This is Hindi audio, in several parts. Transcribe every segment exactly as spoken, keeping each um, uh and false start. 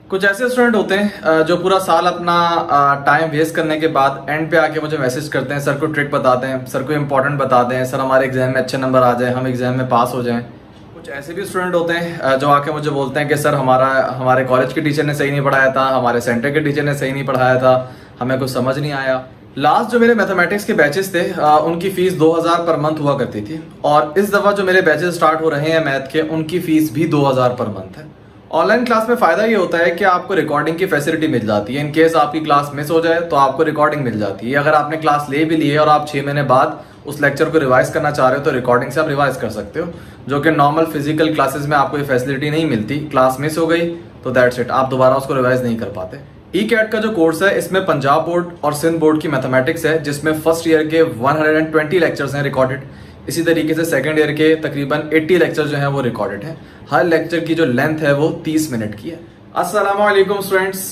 कुछ ऐसे स्टूडेंट होते हैं जो पूरा साल अपना टाइम वेस्ट करने के बाद एंड पे आके मुझे मैसेज करते हैं, सर को ट्रिक बताते हैं, सर को इम्पोर्टेंट बताते हैं, सर हमारे एग्जाम में अच्छे नंबर आ जाए, हम एग्जाम में पास हो जाएं। कुछ ऐसे भी स्टूडेंट होते हैं जो आके मुझे बोलते हैं कि सर हमारा हमारे कॉलेज के टीचर ने सही नहीं पढ़ाया था, हमारे सेंटर के टीचर ने सही नहीं पढ़ाया था, हमें कुछ समझ नहीं आया। लास्ट जो मेरे मैथमेटिक्स के बैचेस थे उनकी फीस दो हज़ार पर मंथ हुआ करती थी, और इस दफ़ा जो मेरे बैचेस स्टार्ट हो रहे हैं मैथ के, उनकी फीस भी दो हज़ार पर मंथ है। ऑनलाइन क्लास में फायदा ये होता है कि आपको रिकॉर्डिंग की फैसिलिटी मिल जाती है। इन केस आपकी क्लास मिस हो जाए तो आपको रिकॉर्डिंग मिल जाती है। अगर आपने क्लास ले भी ली है और आप छह महीने बाद उस लेक्चर को रिवाइज करना चाह रहे हो तो रिकॉर्डिंग से आप रिवाइज कर सकते हो, जो कि नॉर्मल फिजिकल क्लासेस में आपको ये फैसिलिटी नहीं मिलती। क्लास मिस हो गई तो दैट्स इट, आप दोबारा उसको रिवाइज नहीं कर पाते। ई कैट का जो कोर्स है इसमें पंजाब बोर्ड और सिंध बोर्ड की मैथमेटिक्स है, जिसमें फर्स्ट ईयर के एक सौ बीस लेक्चर्स हैं रिकॉर्डेड। इसी तरीके से सेकंड ईयर के तकरीबन अस्सी लेक्चर जो हैं वो रिकॉर्डेड हैं। हर लेक्चर की जो लेंथ है वो तीस मिनट की है। अस्सलाम वालेकुम स्टूडेंट्स,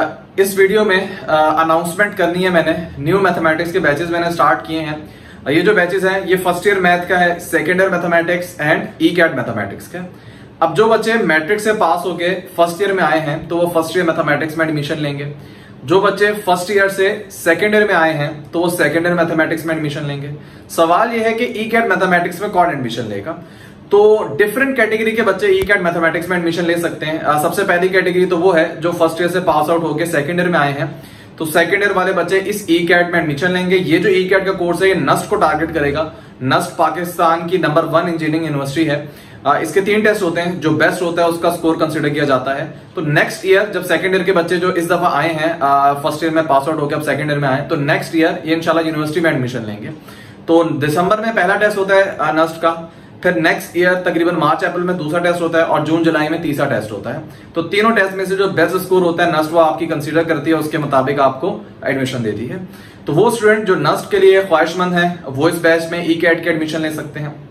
इस वीडियो में अनाउंसमेंट करनी है मैंने। न्यू मैथमेटिक्स के बैचेस मैंने स्टार्ट किए हैं। ये जो बैचेस हैं ये फर्स्ट ईयर मैथ का है, second year mathematics and E CAT mathematics का। अब जो बच्चे मैट्रिक से पास होके फर्स्ट ईयर में आए हैं तो वो फर्स्ट ईयर मैथमेटिक्स में एडमिशन लेंगे। जो बच्चे फर्स्ट ईयर से सेकेंड ईयर में आए हैं तो वो सेकेंड ईयर मैथमेटिक्स में एडमिशन लेंगे। सवाल ये है कि ई कैट मैथमेटिक्स में कौन एडमिशन लेगा। तो डिफरेंट कैटेगरी के बच्चे ई कैट मैथमेटिक्स में एडमिशन ले सकते हैं। आ, सबसे पहली कैटेगरी तो वो है जो फर्स्ट ईयर से पास आउट होकर सेकेंड ईयर में आए हैं, तो सेकेंड ईयर वाले बच्चे इस ई कैट में एडमिशन लेंगे। ये जो ई कैट का कोर्स है ये नस्ट को टारगेट करेगा। नस्ट पाकिस्तान की नंबर वन इंजीनियरिंग यूनिवर्सिटी है। आ, इसके तीन टेस्ट होते हैं, जो बेस्ट होता है उसका स्कोर कंसिडर किया जाता है। तो नेक्स्ट ईयर जब सेकंड ईयर के बच्चे जो इस दफा आए हैं फर्स्ट ईयर में पास आउट होकर अब सेकंड ईयर में आए, तो नेक्स्ट ईयर ये इंशाल्लाह यूनिवर्सिटी में एडमिशन लेंगे। तो दिसंबर में पहला टेस्ट होता है नस्ट का, फिर नेक्स्ट ईयर तकरीबन मार्च अप्रैल में दूसरा टेस्ट होता है और जून जुलाई में तीसरा टेस्ट होता है। तो तीनों टेस्ट में से जो बेस्ट स्कोर होता है नस्ट वो आपकी कंसीडर करती है, उसके मुताबिक आपको एडमिशन देती है। तो वो स्टूडेंट जो नस्ट के लिए ख्वाहिशमंद है वो इस बैच में ई कैट के एडमिशन ले सकते हैं।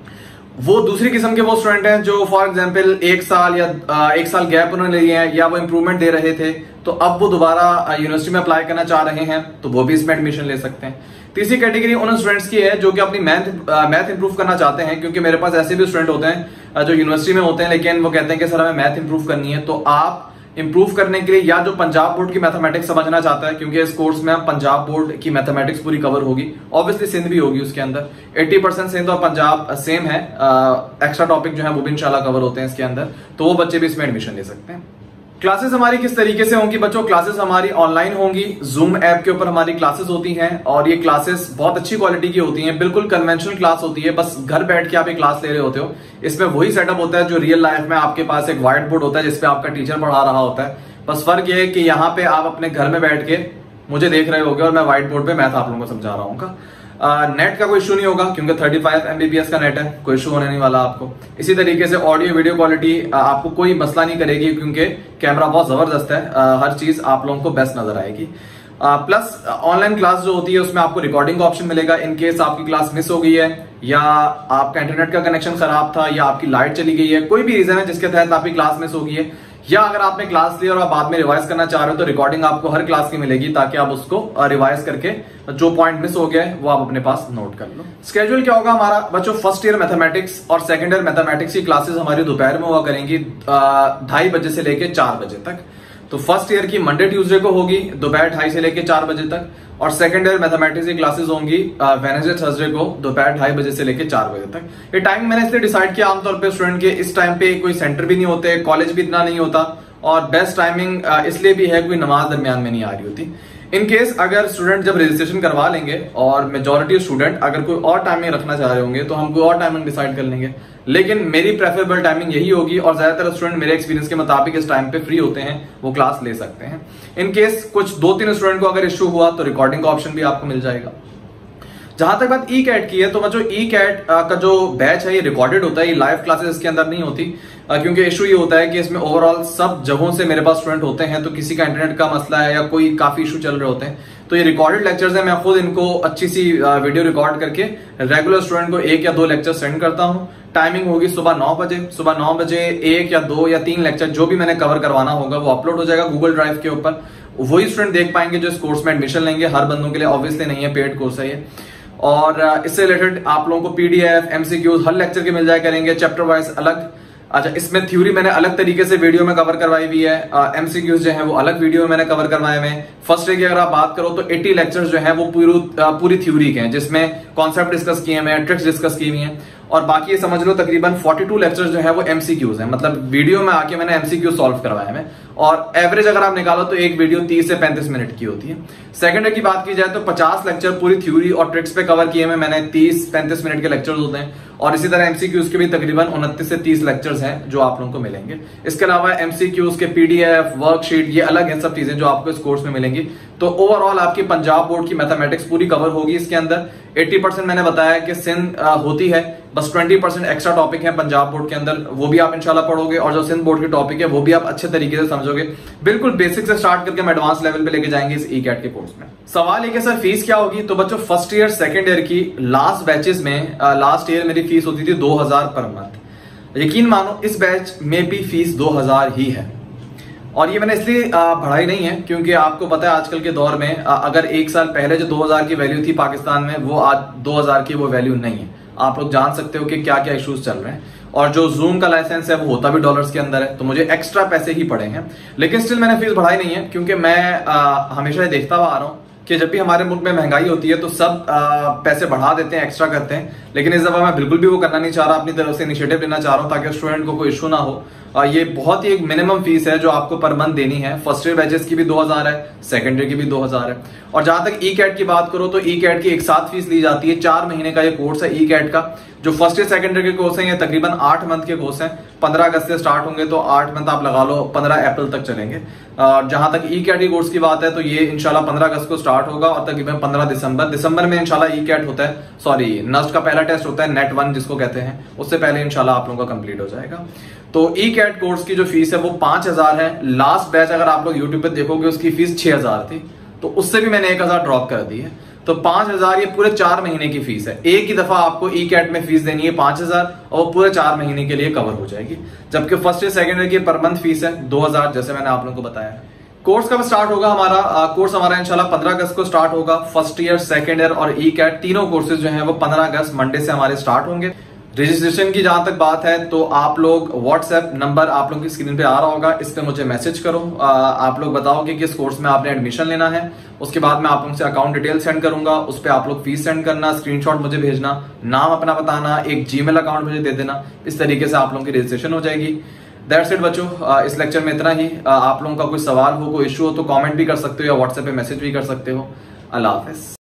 वो दूसरी किस्म के वो स्टूडेंट हैं जो फॉर एग्जांपल एक साल या आ, एक साल गैप उन्होंने लिए हैं या वो इंप्रूवमेंट दे रहे थे, तो अब वो दोबारा यूनिवर्सिटी में अप्लाई करना चाह रहे हैं तो वो भी इसमें एडमिशन ले सकते हैं। तीसरी कैटेगरी उन स्टूडेंट्स की है जो कि अपनी मैथ मैथ इंप्रूव करना चाहते हैं, क्योंकि मेरे पास ऐसे भी स्टूडेंट होते हैं जो यूनिवर्सिटी में होते हैं लेकिन वो कहते हैं कि सर हमें मैथ इंप्रूव करनी है। तो आप इंप्रूव करने के लिए या जो पंजाब बोर्ड की मैथमेटिक्स समझना चाहता है, क्योंकि इस कोर्स में पंजाब बोर्ड की मैथमेटिक्स पूरी कवर होगी, ऑब्वियसली सिंध भी होगी उसके अंदर। अस्सी परसेंट सिंध और पंजाब सेम है, एक्स्ट्रा टॉपिक जो है वो भी इंशाल्लाह कवर होते हैं इसके अंदर, तो वो बच्चे भी इसमें एडमिशन ले सकते हैं। क्लासेस हमारी किस तरीके से होंगी बच्चों? क्लासेस हमारी ऑनलाइन होंगी, जूम ऐप के ऊपर हमारी क्लासेस होती हैं और ये क्लासेस बहुत अच्छी क्वालिटी की होती हैं, बिल्कुल कन्वेंशनल क्लास होती है। बस घर बैठ के आप एक क्लास ले रहे होते हो। इसमें वही सेटअप होता है जो रियल लाइफ में आपके पास एक व्हाइट बोर्ड होता है जिसपे आपका टीचर पढ़ा रहा होता है। बस फर्क ये है कि यहाँ पे आप अपने घर में बैठ के मुझे देख रहे होगे और मैं व्हाइट बोर्ड पे मैथ आप लोगों को समझा रहा हूँ। नेट का कोई इशू नहीं होगा क्योंकि पैंतीस एमबीपीएस का नेट है, कोई इशू होने नहीं वाला आपको। इसी तरीके से ऑडियो वीडियो क्वालिटी आपको कोई मसला नहीं करेगी क्योंकि कैमरा बहुत जबरदस्त है, आ, हर चीज आप लोगों को बेस्ट नजर आएगी। प्लस ऑनलाइन क्लास जो होती है उसमें आपको रिकॉर्डिंग का ऑप्शन मिलेगा। इन केस आपकी क्लास मिस हो गई है या आपका इंटरनेट का कनेक्शन खराब था या आपकी लाइट चली गई है, कोई भी रीजन है जिसके तहत आपकी क्लास मिस हो गई है, या अगर आपने क्लास ली और आप बाद में रिवाइज करना चाह रहे हो तो रिकॉर्डिंग आपको हर क्लास की मिलेगी ताकि आप उसको रिवाइज करके जो पॉइंट मिस हो गया है वो आप अपने पास नोट कर लो। स्केड्यूल क्या होगा हमारा बच्चों? फर्स्ट ईयर मैथमेटिक्स और सेकंड ईयर मैथमेटिक्स की क्लासेस हमारी दोपहर में हुआ करेंगी ढाई बजे से लेकर चार बजे तक। तो फर्स्ट ईयर की मंडे ट्यूसडे को होगी दोपहर ढाई से लेकर चार बजे तक, और सेकंड ईयर मैथमेटिक्स की क्लासेस होंगी वेडनेसडे थर्सडे को दोपहर ढाई बजे से लेकर चार बजे तक। ये टाइम मैंने इसलिए डिसाइड किया, आमतौर पे स्टूडेंट के इस टाइम पे कोई सेंटर भी नहीं होते, कॉलेज भी इतना नहीं होता, और बेस्ट टाइमिंग इसलिए भी है कोई नमाज दरमियान में नहीं आ रही होती। इन केस अगर स्टूडेंट जब रजिस्ट्रेशन करवा लेंगे और मेजॉरिटी स्टूडेंट अगर कोई और टाइमिंग रखना चाह रहे होंगे तो हम कोई और टाइमिंग डिसाइड कर लेंगे, लेकिन मेरी प्रेफरेबल टाइमिंग यही होगी और ज्यादातर स्टूडेंट मेरे एक्सपीरियंस के मुताबिक इस टाइम पे फ्री होते हैं, वो क्लास ले सकते हैं। इन केस कुछ दो तीन स्टूडेंट को अगर इश्यू हुआ तो रिकॉर्डिंग का ऑप्शन भी आपको मिल जाएगा। जहां तक बात ई कैट की है तो बच्चों ई कैट का जो बैच है ये रिकॉर्डेड होता है, ये लाइव क्लासेस इसके अंदर नहीं होती, क्योंकि इशू ये होता है कि इसमें ओवरऑल सब जगहों से मेरे पास स्टूडेंट होते हैं, तो किसी का इंटरनेट का मसला है या कोई काफी इशू चल रहे होते हैं, तो ये रिकॉर्डेड लेक्चर्स है। मैं खुद इनको अच्छी सी वीडियो रिकॉर्ड करके रेगुलर स्टूडेंट को एक या दो लेक्चर सेंड करता हूँ। टाइमिंग होगी सुबह नौ बजे, सुबह नौ बजे एक या दो या तीन लेक्चर जो भी मैंने कवर करवाना होगा वो अपलोड हो जाएगा गूगल ड्राइव के ऊपर। वही स्टूडेंट देख पाएंगे जो इस कोर्स में एडमिशन लेंगे। हर बंदों के लिए ऑब्वियसली नहीं है, पेड कोर्स है ये। और इससे रिलेटेड आप लोगों को पीडीएफ, एमसीक्यूज हर लेक्चर के मिल जाए करेंगे, चैप्टर वाइज अलग अच्छा, इसमें थ्योरी मैंने अलग तरीके से वीडियो में कवर करवाई हुई है, एमसीक्यूज जो है वो अलग वीडियो में मैंने कवर करवाए हुए हैं। फर्स्ट डे की अगर आप बात करो तो अस्सी लेक्चर्स जो है वो पूरी पूरी थ्योरी के हैं, जिसमें कॉन्सेप्ट डिस्कस किए हुए हैं, ट्रिक्स डिस्कस की हुई हैं, और बाकी ये समझ लो तकरीबन बयालीस लेक्चर्स जो है वो एमसीक्यूज हैं, मतलब वीडियो में आके मैंने एमसीक्यू सॉल्व करवाए हैं, और एवरेज अगर आप निकालो तो एक वीडियो तीस से पैंतीस मिनट की होती है। सेकंड डे की बात की जाए तो पचास लेक्चर पूरी थ्योरी और ट्रिक्स पे कवर किए हुए मैंने, तीस पैंतीस मिनट के लेक्चर्स होते हैं, और इसी तरह एमसीक्यूज के भी तकरीबन उनतीस से तीस लेक्चर्स हैं जो आप लोगों को मिलेंगे। इसके अलावा एमसीक्यूज के पीडीएफ, वर्कशीट, ये अलग हैं सब चीजें जो आपको इस कोर्स में मिलेंगी। तो ओवरऑल आपकी पंजाब बोर्ड की मैथमेटिक्स पूरी कवर होगी इसके अंदर। अस्सी परसेंट मैंने बताया कि सिंध होती है, बस बीस परसेंट एक्स्ट्रा टॉपिक है पंजाब बोर्ड के अंदर, वो भी आप इंशाल्लाह पढ़ोगे, और जो सिंध बोर्ड के टॉपिक है वो भी आप अच्छे तरीके से समझोगे। बिल्कुल बेसिक से स्टार्ट करके हम एडवांस लेवल पे लेके जाएंगे इस ई कैट के कोर्स में। सवाल है कि सर फीस क्या होगी? तो बच्चों फर्स्ट ईयर सेकंड ईयर की लास्ट बैचेस में लास्ट ईयर मेरी फीस होती थी दो हजार पर मंथ। यकीन मानो इस बैच में भी फीस दो हजार ही है, और ये मैंने इसलिए बढ़ाई नहीं है क्योंकि आपको पता है आजकल के दौर में अगर एक साल पहले जो दो हजार की वैल्यू थी पाकिस्तान में, वो आज दो हजार की वो वैल्यू नहीं है। आप लोग जान सकते हो कि क्या क्या इश्यूज चल रहे हैं, और जो जूम का लाइसेंस है वो होता भी डॉलर्स के अंदर है, तो मुझे एक्स्ट्रा पैसे ही पड़े हैं। लेकिन स्टिल मैंने फीस बढ़ाई नहीं है क्योंकि मैं आ, हमेशा ये देखता हुआ आ रहा हूँ कि जब भी हमारे मुल्क में महंगाई होती है तो सब आ, पैसे बढ़ा देते हैं, एक्स्ट्रा करते हैं, लेकिन इस दफा मैं बिल्कुल भी वो करना नहीं चाह रहा, अपनी तरफ से इनिशिएटिव लेना चाह रहा हूं ताकि स्टूडेंट को कोई इशू ना हो। आ, ये बहुत ही एक मिनिमम फीस है जो आपको पर मंथ देनी है। फर्स्ट ईयर बैचेस की भी दो हजार है, सेकंड ईयर की भी दो हजार है, और जहां तक ई कैट की बात करो तो ई कैट की एक साथ फीस ली जाती है। चार महीने का ये कोर्स है ई कैट का। जो फर्स्ट ईयर सेकंड ईयर के कोर्स हैं ये तकरीबन आठ मंथ के कोर्स हैं, पंद्रह अगस्त से स्टार्ट होंगे तो आठ मंथ आप लगा लो, पंद्रह अप्रैल तक चलेंगे। और जहां तक ई कैट की कोर्स की बात है तो ये इंशाल्लाह पंद्रह अगस्त को स्टार्ट होगा और तकरीबन पंद्रह दिसंबर दिसंबर में इंशाल्लाह ई कैट होता है, सॉरी नस्ट का पहला टेस्ट होता है, नेट वन जिसको कहते हैं, उससे पहले इंशाल्लाह आप लोगों का कंप्लीट हो जाएगा। तो ई कैट कोर्स की जो फीस है वो पांच हजार है। लास्ट बैच अगर आप लोग यूट्यूब पे देखोगे उसकी फीस छह हजार थी, तो उससे भी मैंने एक हजार ड्रॉप कर दी है। तो पांच हजार ये पूरे चार महीने की फीस है। एक ही दफा आपको ई कैट में फीस देनी है पांच हजार, और पूरे चार महीने के लिए कवर हो जाएगी। जबकि फर्स्ट ईयर सेकंड ईयर की पर मंथ फीस है दो हजार, जैसे मैंने आप लोगों को बताया। कोर्स कब स्टार्ट होगा हमारा? आ, कोर्स हमारा इंशाल्लाह पंद्रह अगस्त को स्टार्ट होगा। फर्स्ट ईयर, सेकंड ईयर और ई कैट तीनों कोर्सेज जो हैं वो पंद्रह अगस्त मंडे से हमारे स्टार्ट होंगे। रजिस्ट्रेशन की जहां तक बात है तो आप लोग व्हाट्सएप नंबर आप लोगों की स्क्रीन पे आ रहा होगा, इस पे मुझे मैसेज करो। आ, आप लोग बताओ कि किस कोर्स में आपने एडमिशन लेना है, उसके बाद मैं आप लोगों से अकाउंट डिटेल सेंड करूंगा, उस पे आप लोग फीस सेंड करना, स्क्रीनशॉट मुझे भेजना, नाम अपना बताना, एक जीमेल अकाउंट मुझे दे देना। इस तरीके से आप लोगों की रजिस्ट्रेशन हो जाएगी। दैट्स इट बच्चों, इस लेक्चर में इतना ही। आप लोगों का कोई सवाल हो, कोई इशू हो तो कॉमेंट भी कर सकते हो या व्हाट्सएप पे मैसेज भी कर सकते हो। अल्लाह हाफिज।